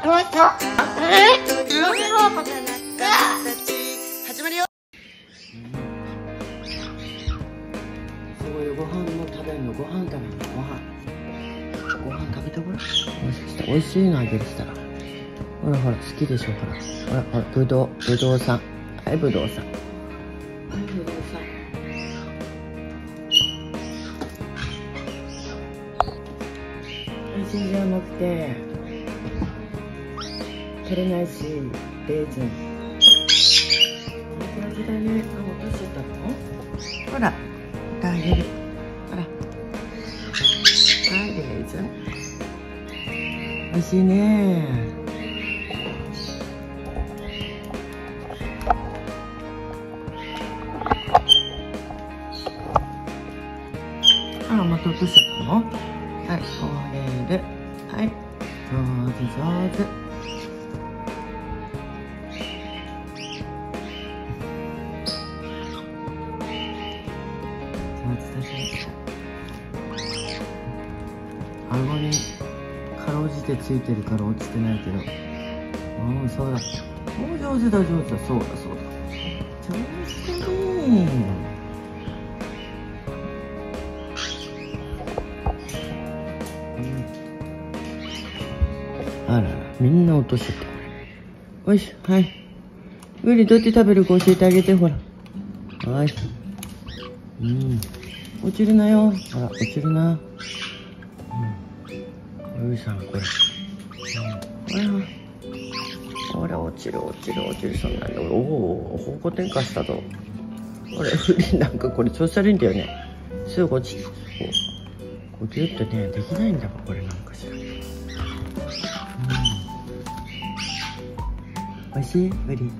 始まるよ。すごいよ、ご飯も食べんの、ご飯食べんの、ご飯食べてごらん。もしかしたら美味しいのあげるしたら。ほらほら、好きでしょ、ほら。ほらほら、ぶどうさん。はい、ぶどうさん。はい、ぶどうさん。美味しいじゃなくて、取れないし、レーズン。この感じだね。あ、落としちゃったの？ほら、あげる。ほら。はい、レーズン。美味しいね。あ、また落としちゃったの？はい、これで。はい、上手。顎にかろうじてついてるから落ちてないけど、そうだ。上手だ。そうだ。上手だね。あらら、みんな落としちゃった。よし、はい。ウリどうやって食べるか教えてあげて、ほら。はい。落ちるなよ。ほら、落ちるな。ウリさん、これ。ほら、落ちる。そんなに。方向転換したぞ。ほら、ウリなんかこれ調子悪いんだよね。すぐ落ちて。こうギュッとね、できないんだわ、これなんかしら。おいしい？ウリ。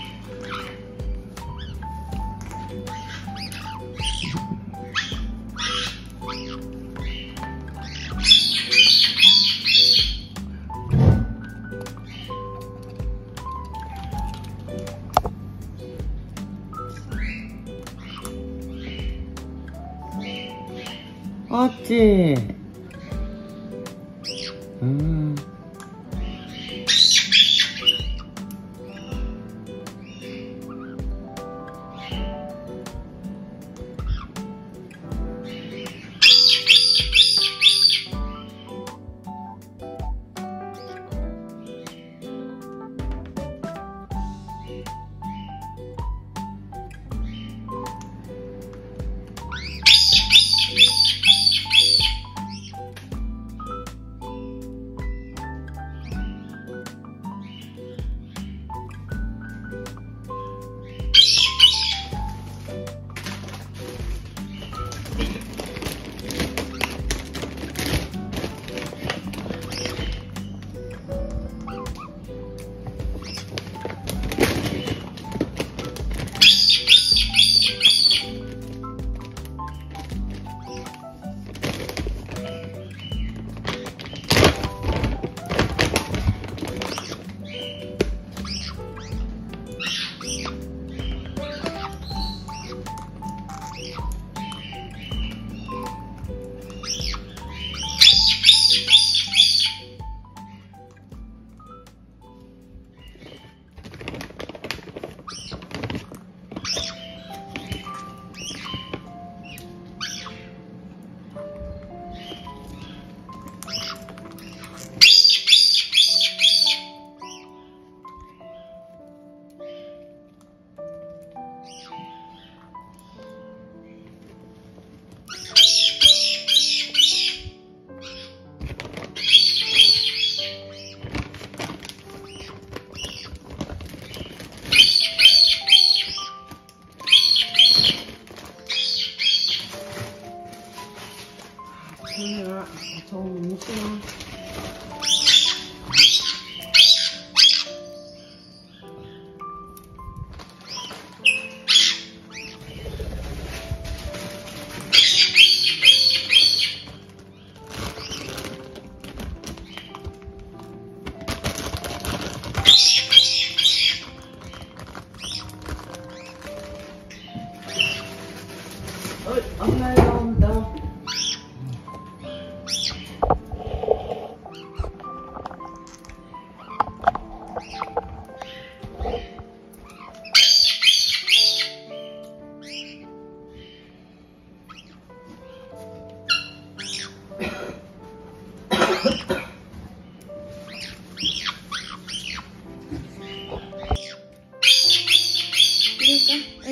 あっち。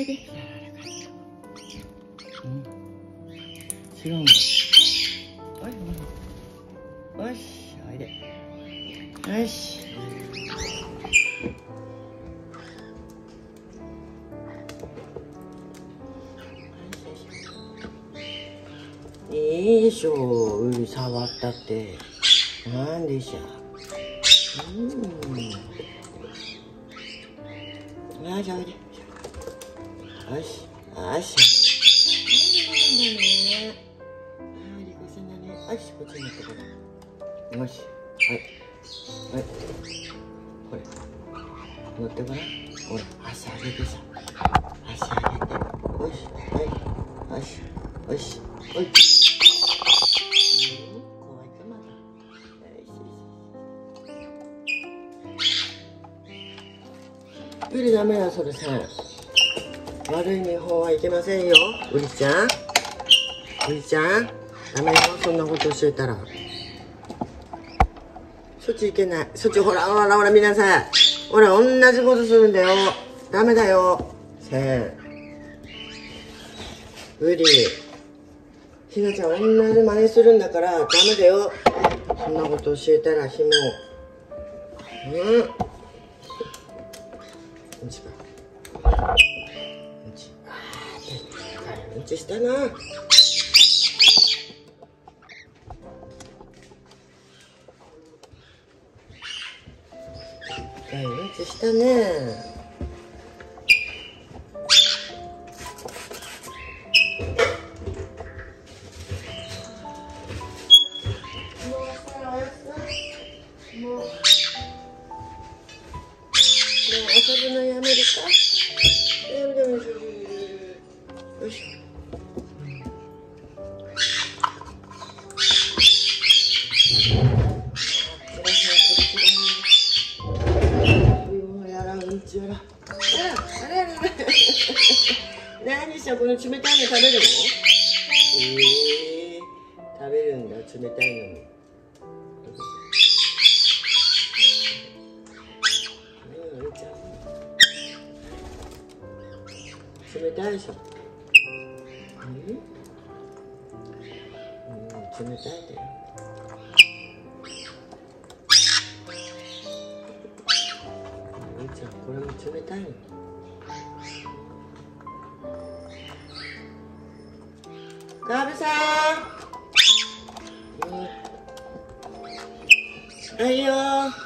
いで。うん。違うの。よし、おいで。よし。いいでしょう、海触ったって。なんでしょう。よし、おいで。よし、よし。よし、こっちに持ってこい。よし、はい。はい。これ。乗ってごらん。ほら、足上げてさ。足上げて。よし、はい。よし、よし、はい。怖いかまだ。ウリダメだ、それさ。悪い日本はいけませんよ。ウリちゃん。ウリちゃん。ダメよ、そんなこと教えたら。そっち行けない。そっちほらほらほら見なさい。ほら同じことするんだよ。ダメだよ。ウリ。ひなちゃん同じ真似するんだからダメだよ。そんなこと教えたらひも。うんちか。うんちしたな。うんちしたね。もう遊ぶのやめるか。よし。何しよう、この冷たいの食べるの？食べるんだ、冷たいのに。冷たいでしょ。冷たいんだよ。これも冷たいの。ガブさん。はいよ。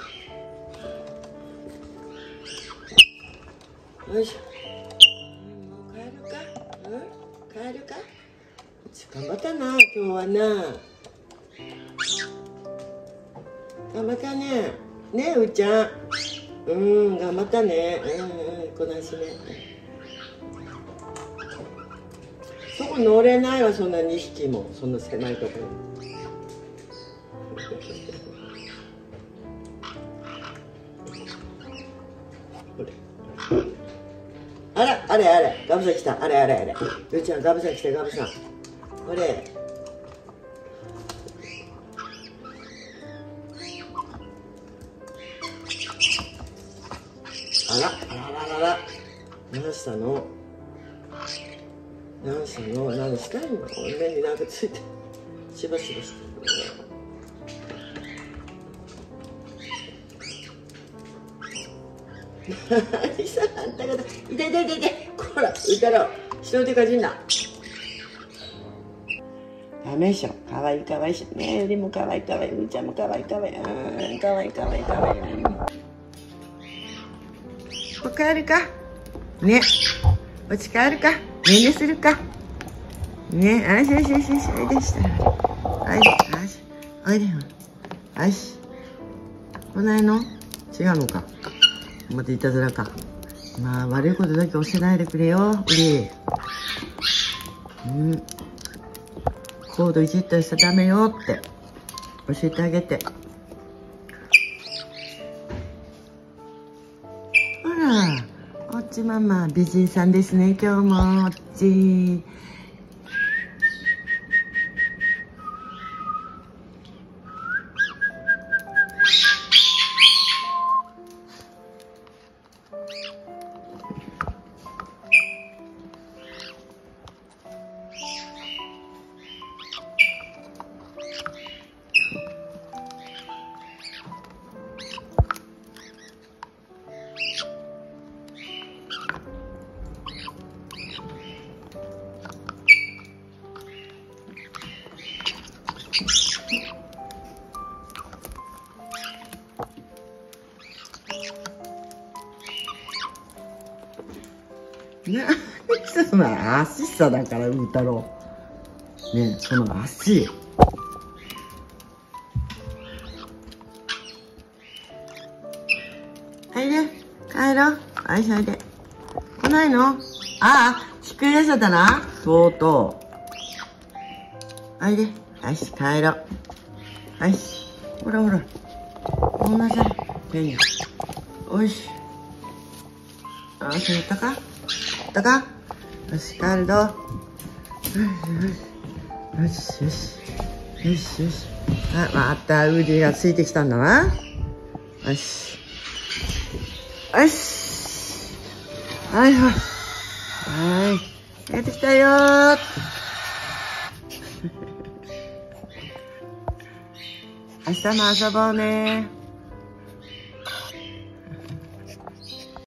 よいしょ。もう帰るか。帰るか。頑張ったな、今日はな。頑張ったね。ねえ、うーちゃん。頑張ったね。こなしね。そこ乗れないわ、そんな2匹も、そんな狭いところに。あら、あれ、ガブさん来た、あれ。うーちゃん、ガブさん来た、ガブさん。これ。あら。何したの？何したいの？目になんかついてしばしばしてる。何さ、あんた方痛いこら、うたろう人の手かじんな。ダメでしょ。かわいいしね。うりもかわいい、うーちゃんもかわいい。かわいい。帰るかね。お家帰るか。寝寝するかね。よし、おいでしたら。おいでよし。来ないの？違うのか。またいたずらか。まあ悪いことだけ教えないでくれよ、ウリ。コードいじったりしちゃダメよって教えてあげて。ほら、おっちママ美人さんですね、今日もおっち。 ねえ、その足さだから、うーたろう。ねえ、その足。おいで、帰ろう。おいしょいで。来ないの？ああ、ひっくり出しちゃったな。とうとう。おいで。よし、帰ろう。よし。ほらほら。ごめんなさい。おいし。あ、それたか？たか？よし、帰るぞ。よしよし。よしよし。あ、またウディがついてきたんだな。よし。よし。はいはい。はい。帰ってきたよー。明日も遊ぼうね。